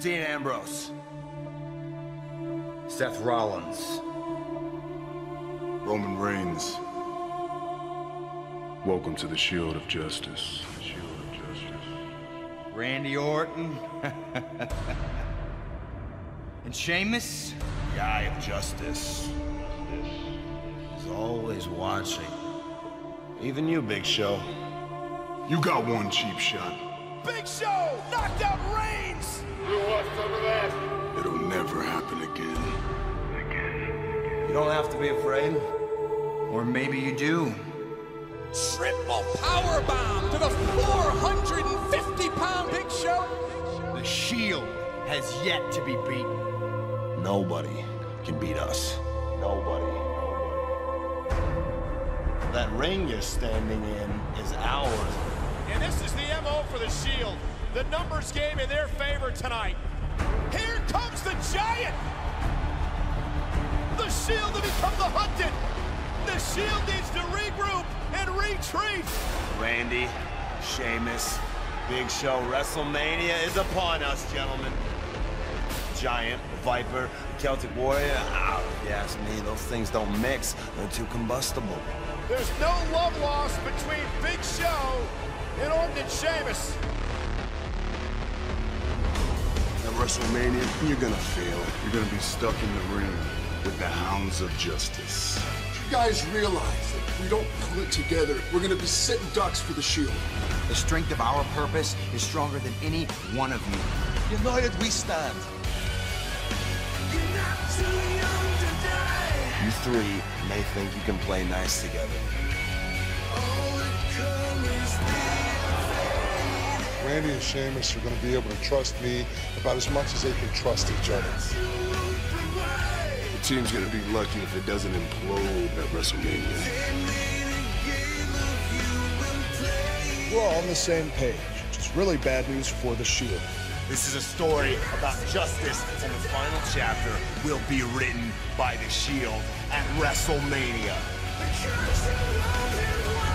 Dean Ambrose. Seth Rollins. Roman Reigns. Welcome to the Shield of Justice. Randy Orton. And Sheamus. The Eye of Justice is always watching. Even you, Big Show. You got one cheap shot. Big Show knocked out Reigns! You want some of that? It'll never happen again. You don't have to be afraid. Or maybe you do. Triple powerbomb to the 450-pound Big Show! The Shield has yet to be beaten. Nobody can beat us. Nobody. That ring you're standing in is ours. And this is the MO for the Shield. The numbers game in their favor tonight. Here comes the Giant! The Shield to become the Hunted! The Shield needs to regroup and retreat! Randy, Sheamus, Big Show, WrestleMania is upon us, gentlemen. Giant, Viper, Celtic Warrior, if you ask me, those things don't mix. They're too combustible. There's no love lost between Big Show and Orton and Sheamus. At WrestleMania, you're gonna fail. You're gonna be stuck in the ring with the Hounds of Justice. You guys realize that if we don't pull it together, we're gonna be sitting ducks for the Shield. The strength of our purpose is stronger than any one of you. United we stand. You three may think you can play nice together. Randy and Sheamus are gonna be able to trust me about as much as they can trust each other. The team's gonna be lucky if it doesn't implode at WrestleMania. We're all on the same page, which is really bad news for the Shield. This is a story about justice, and the final chapter will be written by the Shield at WrestleMania.